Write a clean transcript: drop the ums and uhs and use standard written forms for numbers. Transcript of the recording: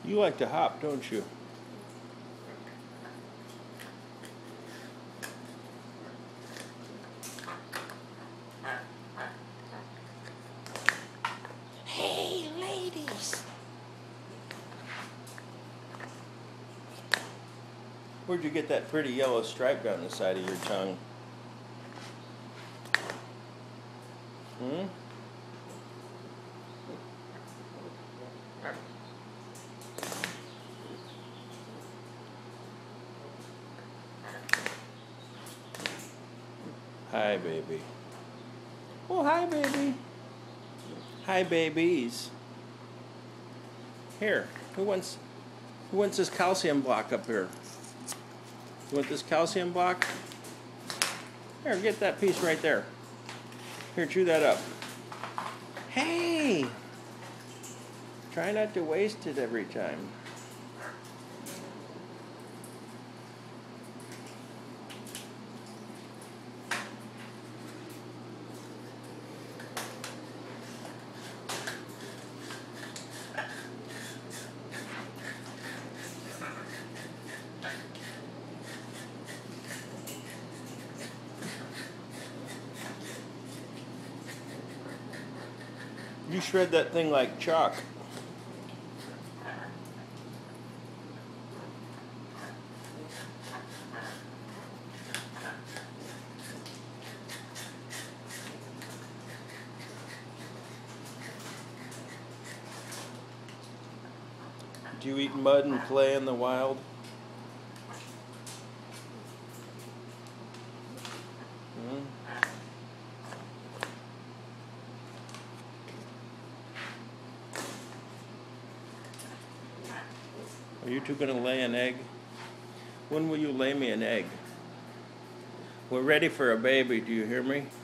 You like to hop, don't you? Hey, ladies! Where'd you get that pretty yellow stripe down the side of your tongue? Hmm? Hi, baby. Oh, hi, baby. Hi, babies. Here, who wants this calcium block up here? You want this calcium block? Here, get that piece right there. Here, chew that up. Hey! Try not to waste it every time. You shred that thing like chalk. Do you eat mud and play in the wild? Hmm? Are you two going to lay an egg? When will you lay me an egg? We're ready for a baby, do you hear me?